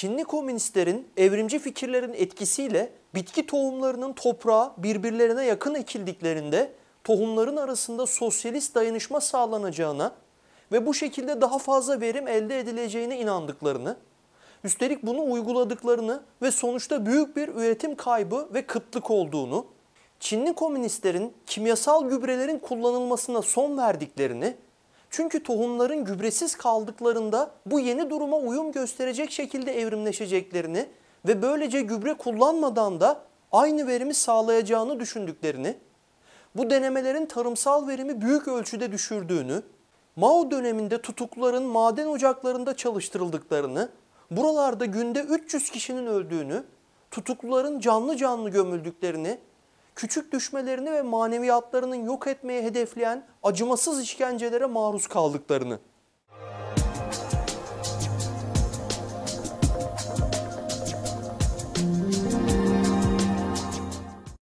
Çinli komünistlerin evrimci fikirlerin etkisiyle bitki tohumlarının toprağa birbirlerine yakın ekildiklerinde tohumların arasında sosyalist dayanışma sağlanacağına ve bu şekilde daha fazla verim elde edileceğine inandıklarını, üstelik bunu uyguladıklarını ve sonuçta büyük bir üretim kaybı ve kıtlık olduğunu, Çinli komünistlerin kimyasal gübrelerin kullanılmasına son verdiklerini, çünkü tohumların gübresiz kaldıklarında bu yeni duruma uyum gösterecek şekilde evrimleşeceklerini ve böylece gübre kullanmadan da aynı verimi sağlayacağını düşündüklerini, bu denemelerin tarımsal verimi büyük ölçüde düşürdüğünü, Mao döneminde tutukluların maden ocaklarında çalıştırıldıklarını, buralarda günde 300 kişinin öldüğünü, tutukluların canlı canlı gömüldüklerini, küçük düşmelerini ve maneviyatlarının yok etmeye hedefleyen acımasız işkencelere maruz kaldıklarını